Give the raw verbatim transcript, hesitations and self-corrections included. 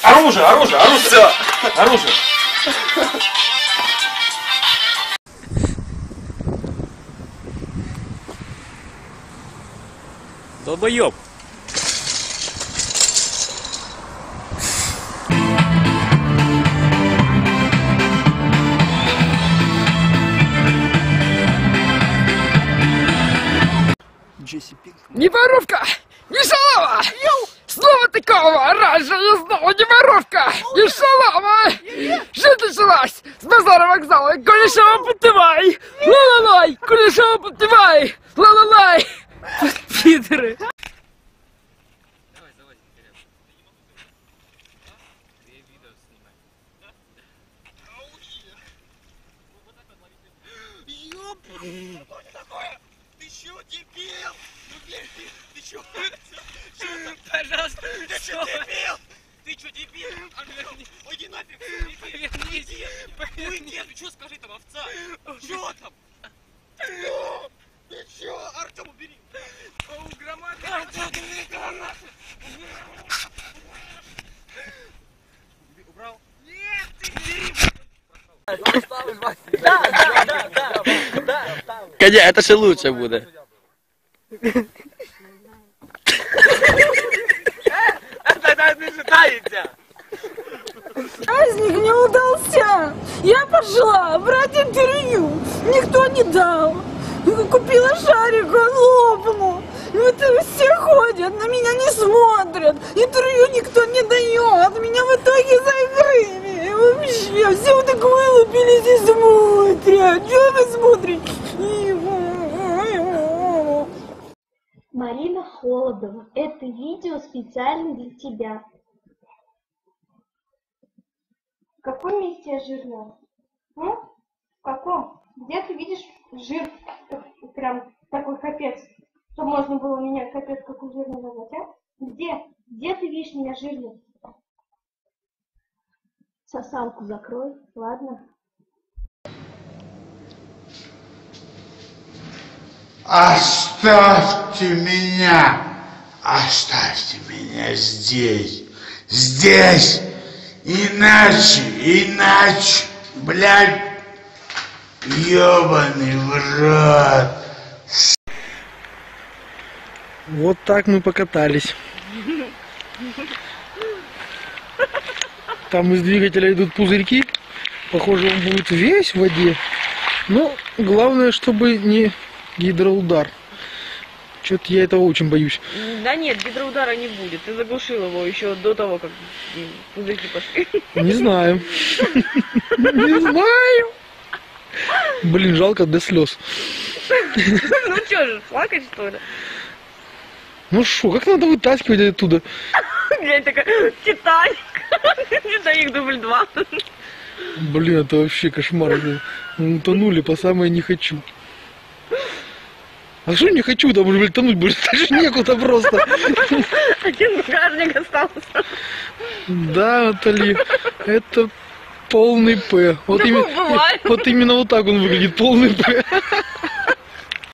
Оружие, оружие, оружие. Все. Оружие. Долбоёб. Не воровка, не шалава! Снова такого раньше не знала, не воровка, не шалава! Жить началась с базара вокзала, Кулешова подтывай! Ла-ла-лай, Кулешова подтывай! Ла-ла-лай! Пидоры! Ты чё, дебил? Ну, дебил, ты чё? Пожалуйста, ты чё, дебил? Ты чё, дебил? Иди нафиг, повернись. Уйди, ты чё, скажи там, овца? Чё там? Ты чё? Артём, убери. У громады. Артём, убери гранату. Убрал? Нет, ты бери. Да, да, да, да, да, да. Коня, это же лучше будет. Это не считается. Праздник не удался. Я пошла брать интервью. Никто не дал. Купила шарик, он лопнул. Вот все ходят, на меня не смотрят. Интервью никто не дает. Меня в итоге закрыли. Вообще, все вот так вылупились и смотрят. Что вы смотрите? Марина Холодова, это видео специально для тебя. В каком месте я жирная? М? В каком? Где ты видишь жир? Прям такой капец. Что можно было меня капец какой жирный назвать, а? Где? Где ты видишь меня жирной? Сосалку закрой, ладно? Оставьте меня, оставьте меня здесь, здесь, иначе, иначе, блядь, ёбаный в рот. Вот так мы покатались. Там из двигателя идут пузырьки. Похоже, он будет весь в воде. Но главное, чтобы не гидроудар. Что-то я этого очень боюсь. Да нет, гидроудара не будет. Ты заглушил его еще до того, как пузырьки пошли. Не знаю. Не знаю. Блин, жалко до слез. Ну что же, плакать что ли? Ну шо, как надо вытаскивать оттуда? Глянь, такая, Титаник. Титаник дубль два. Блин, это вообще кошмар. Мы утонули по самое не хочу. А что не хочу, там уже тонуть больше даже некуда просто. Один багажник остался. Да, Натали, это полный П. Вот, име... вот именно вот так он выглядит, полный П.